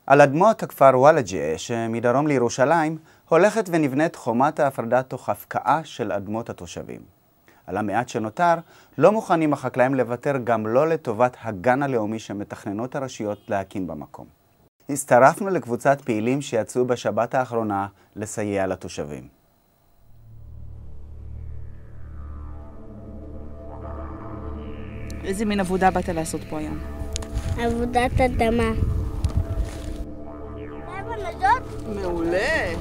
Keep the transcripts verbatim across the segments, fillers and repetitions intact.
על אדמות הכפר וולג'ה, שמדרום לירושלים, הולכת ונבנית חומת ההפרדה תוך הפקעה של אדמות התושבים. על המעט שנותר, לא מוכנים החקלאים לוותר גם לא לטובת הגן הלאומי שמתכננות הרשויות להקים במקום. הצטרפנו לקבוצת פעילים שיצאו בשבת האחרונה לסייע לתושבים. איזה מין עבודה באת לעשות פה היום? עבודת אדמה. מעולה.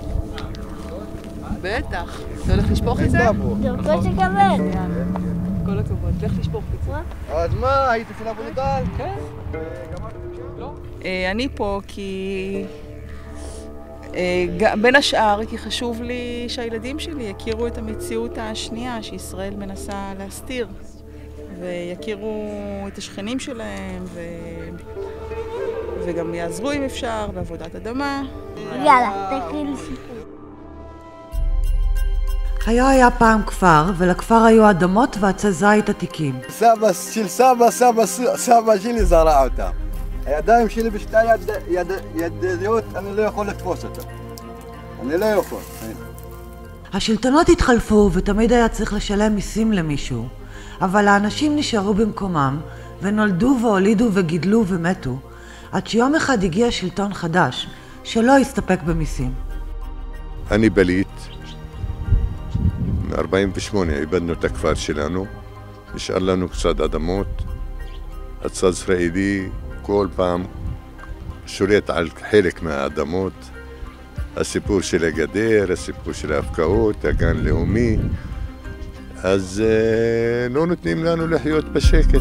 בטח. אתה הולך לשפוך את זה? דרכו שכבד. כל הכבוד. לך לשפוך את זה. אז מה? היית אצל אבו נדל? כן. אני פה כי... בין השאר, כי חשוב לי שהילדים שלי יכירו את המציאות השנייה שישראל מנסה להסתיר. ויכירו את השכנים שלהם, ו... וגם יעזרו אם אפשר בעבודת אדמה. יאללה, תקריא לי סיפור. היה היה פעם כפר, ולכפר היו אדמות ועצי זית עתיקים. סבא של סבא, סבא, סבא שלי זרע אותם. הידיים שלי בשתי יד, יד, ידיות, אני לא יכול לתפוס אותם. אני לא יכול. השלטונות התחלפו ותמיד היה צריך לשלם מיסים למישהו, אבל האנשים נשארו במקומם ונולדו והולידו וגידלו ומתו, עד שיום אחד הגיע שלטון חדש שלא הסתפק במיסים. אני בליט, מ-ארבעים ושמונה איבדנו את הכפר שלנו, נשאר לנו קצת אדמות, הצד ישראלי כל פעם שולט על חלק מהאדמות, הסיפור של הגדר, הסיפור של ההפקעות, הגן לאומי, אז אה, לא נותנים לנו לחיות בשקט.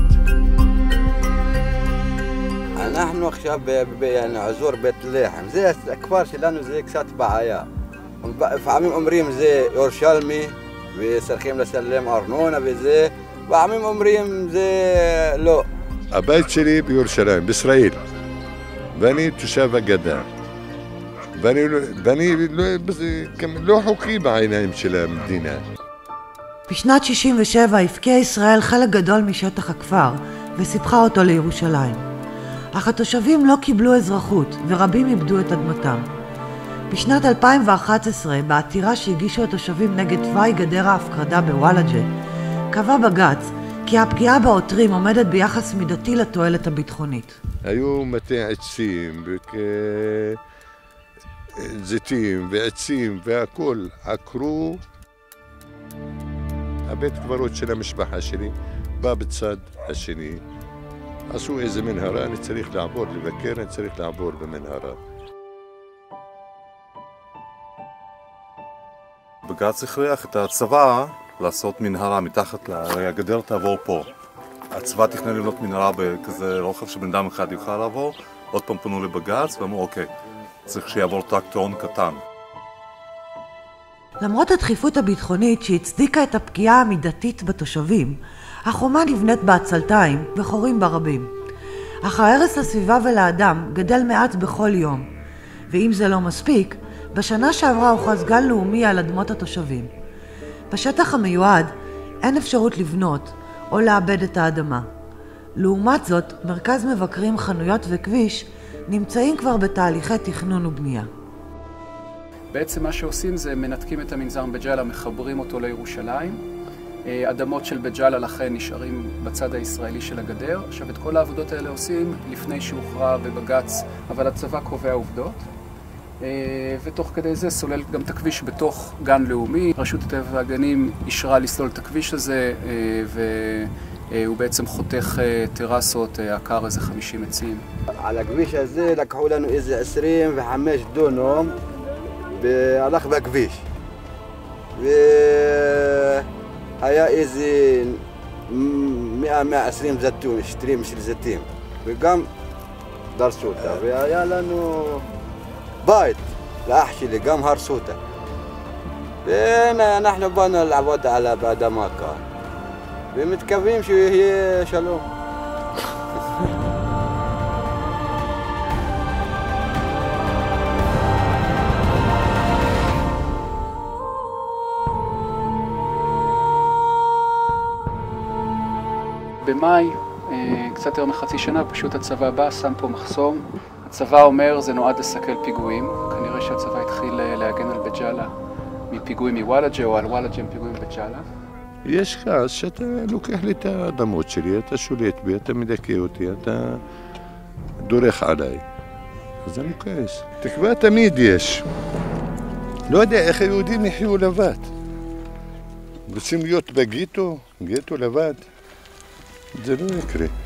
אנחנו עכשיו באזור בית לחם, זה הכפר שלנו, זה קצת בעיה. לפעמים אומרים זה ירושלמי וצריכים לשלם ארנונה וזה, פעמים אומרים זה לא. הבית שלי בירושלים, בישראל, ואני תושב הגדה, ואני, ואני לא, לא חוקי בעיניים של המדינה. בשנת שישים ושבע הפקיעה ישראל חלק גדול משטח הכפר וסיפחה אותו לירושלים. אך התושבים לא קיבלו אזרחות ורבים איבדו את אדמתם. בשנת אלפיים ואחת עשרה, בעתירה שהגישו התושבים נגד תוואי גדר ההפרדה בוולג'ה, קבע בג"ץ כי הפגיעה בעותרים עומדת ביחס מידתי לתועלת הביטחונית. היו מטה עצים וזיתים ועצים והכל עקרו. הבית קברות של המשפחה שלי בא בצד השני. עשו איזה מנהרה, אני צריך לעבור לבקר, אני צריך לעבור במנהרה. בג"ץ הכריח את הצבא לעשות מנהרה מתחת לגדר, תעבור פה. הצבא תכנן לבנות מנהרה בכזה רוחב שבן אדם אחד יוכל לעבור, עוד פעם פנו לבג"ץ ואמרו אוקיי, צריך שיעבור טרקטורון קטן. למרות הדחיפות הביטחונית שהצדיקה את הפגיעה המידתית בתושבים, החומה נבנית בעצלתיים וחורים ברבים. אך ההרס לסביבה ולאדם גדל מעט בכל יום, ואם זה לא מספיק, בשנה שעברה הוכרז גן לאומי על אדמות התושבים. בשטח המיועד אין אפשרות לבנות או לאבד את האדמה. לעומת זאת, מרכז מבקרים, חנויות וכביש נמצאים כבר בתהליכי תכנון ובנייה. בעצם מה שעושים זה מנתקים את המנזר בג'אלה, מחברים אותו לירושלים. אדמות של בג'אלה לכן נשארים בצד הישראלי של הגדר. עכשיו את כל העבודות האלה עושים לפני שהוכרע בבג"ץ, אבל הצבא קובע עובדות. ותוך כדי זה סולל גם את הכביש בתוך גן לאומי. רשות הטבע והגנים אישרה לסלול את הכביש הזה, והוא בעצם חותך טרסות, עקר איזה חמישים עצים. על הכביש הזה לקחו לנו איזה עשרים וחמש דונם, והלך בכביש. והיה איזה מאה עד מאה ועשרים זיתים, שטרים של זיתים, וגם דרסו אותה, והיה לנו בית לאח שלי, גם הרסו אותה. והנה אנחנו באנו לעבוד על האדמה כאן, ומתכוונים שיהיה שלום. במאי, קצת יותר מחצי שנה, פשוט הצבא בא, שם פה מחסום. הצבא אומר זה נועד לסכל פיגועים. כנראה שהצבא התחיל להגן על בית ג'אלה מפיגועים מוואלג'ה או על וואלג'ה מפיגועים בבית ג'אלה. יש כעס שאתה לוקח לי את האדמות שלי, אתה שולט בי, אתה מדכא אותי, אתה דורך עליי. אז אני כועס. תקווה תמיד יש. לא יודע איך היהודים יחיו לבד. רוצים להיות בגיטו, גיטו לבד. זה לא יקרה.